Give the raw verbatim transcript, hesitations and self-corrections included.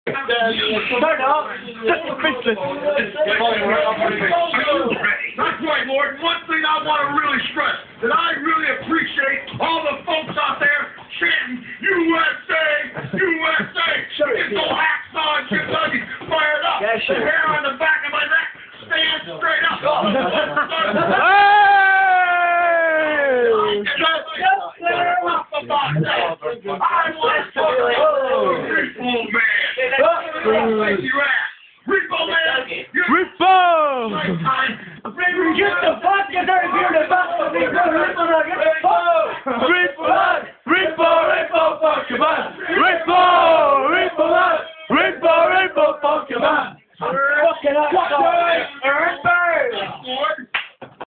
Start off, just the business. That's right, Lord. One thing I want to really stress, that I really appreciate all the folks out there chanting U S A, U S A. Get the hacksaw and Kentucky fired up. Yeah, sure. The hair on the back of my neck stands straight up. I want to talk about Repo Man. Repo Man. Repo! Right time. Get the fuck out of here, the fuck!